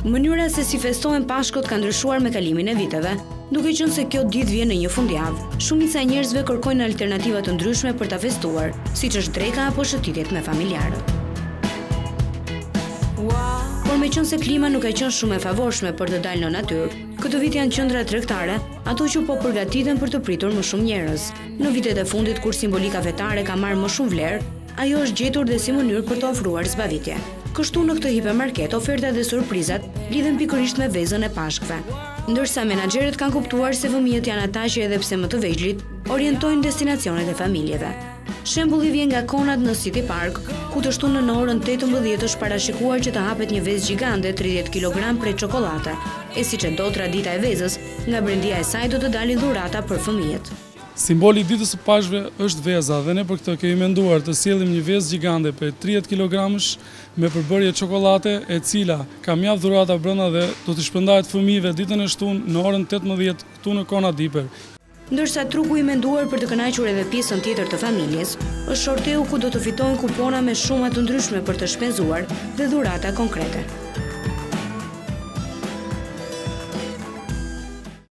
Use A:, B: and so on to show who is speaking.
A: Mënyra se si festohen Pashkët ka ndryshuar me kalimin e viteve, duke qenë se kjo ditë vjen në një fundjavë. Shumica e njerëzve kërkojnë alternativa të ndryshme për ta festuar, siç është dreka apo shëtitjet me familjarët. Por meqense klima nuk ka qenë shumë e favorshme për të dalë në natyrë, këtë vit janë qendra tregtare ato që po përgatiten për të pritur më shumë njerëz. Në vitet e fundit, kur simbolika fetare ka marrë më shumë vlerë, ajo është gjetur dhe si mënyrë për të ofruar zbavitje. Kështu në këtë hipermarket, ofertat dhe surprizat lidhen pikërisht me vezën e Pashkëve. Ndërsa menaxherët kanë kuptuar se fëmijët janë ata që edhe pse më të vegjëlit orientojnë destinacionet e familjeve. Shembulli vjen nga Konad në City Park, ku të shtunën në orën 18 është parashikuar që të hapet një vezë gjigande 30 kg prej çokoladate, e siç e do tradita e vezës, nga brendia e saj do të dalin dhurata për fëmijët.
B: Simboli i ditës së Pashkëve është veza dhe ne për këtë kemi menduar të sjellim një vezë gjigande për 30 kg me përbërje çokolate, e cila ka mjaft dhurata brenda dhe do të shpërndahet fëmijëve ditën e shtunë në orën 18 këtu në Konad Hiper.
A: Ndërsa truku i menduar për të kënaqur edhe pjesën tjetër të familjes, është shorteu ku do të fitojnë kupona me shuma të ndryshme për të shpenzuar dhe dhurata konkrete.